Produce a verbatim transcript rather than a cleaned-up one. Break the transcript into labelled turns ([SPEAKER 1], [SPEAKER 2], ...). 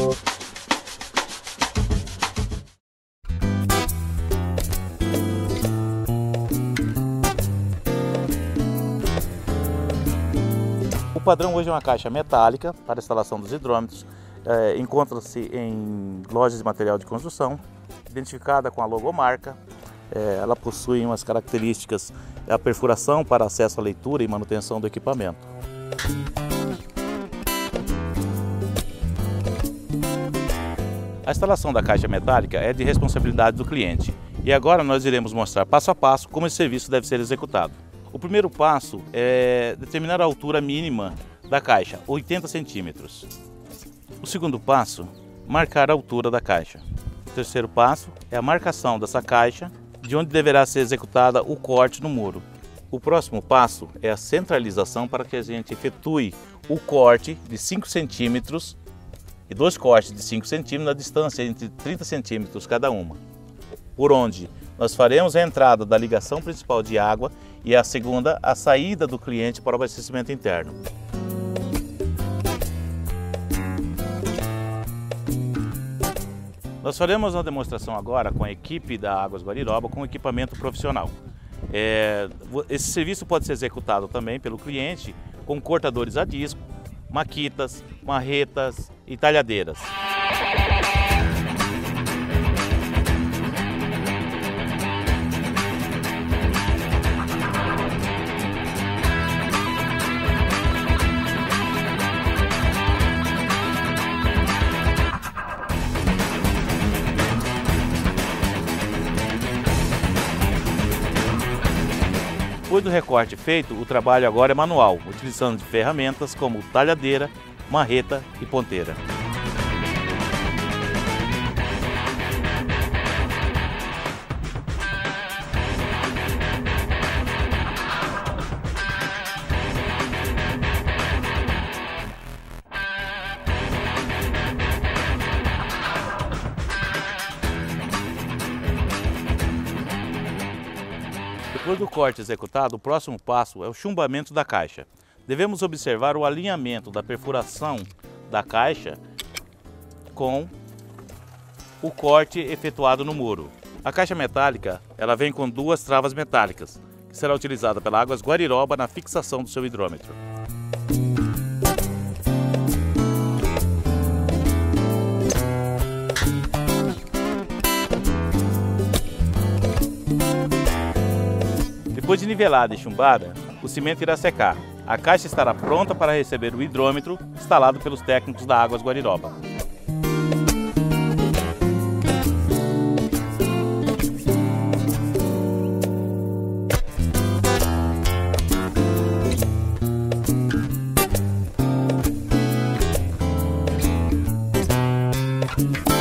[SPEAKER 1] O padrão hoje é uma caixa metálica para a instalação dos hidrômetros. É, encontra-se em lojas de material de construção, identificada com a logomarca. É, ela possui umas características, a perfuração para acesso à leitura e manutenção do equipamento. A instalação da caixa metálica é de responsabilidade do cliente e agora nós iremos mostrar passo a passo como esse serviço deve ser executado. O primeiro passo é determinar a altura mínima da caixa, oitenta centímetros. O segundo passo, marcar a altura da caixa. O terceiro passo é a marcação dessa caixa, de onde deverá ser executada o corte no muro. O próximo passo é a centralização para que a gente efetue o corte de cinco centímetros e dois cortes de cinco centímetros na distância entre trinta centímetros cada uma, por onde nós faremos a entrada da ligação principal de água e a segunda, a saída do cliente para o abastecimento interno. Nós faremos uma demonstração agora com a equipe da Águas Guariroba com equipamento profissional. É, esse serviço pode ser executado também pelo cliente com cortadores a disco, maquitas, marretas e talhadeiras. Depois do recorte feito, o trabalho agora é manual, utilizando ferramentas como talhadeira, marreta e ponteira. Depois do corte executado, o próximo passo é o chumbamento da caixa. Devemos observar o alinhamento da perfuração da caixa com o corte efetuado no muro. A caixa metálica ela vem com duas travas metálicas, que será utilizada pela Águas Guariroba na fixação do seu hidrômetro. Depois de nivelada e chumbada, o cimento irá secar. A caixa estará pronta para receber o hidrômetro instalado pelos técnicos da Águas Guariroba.
[SPEAKER 2] Música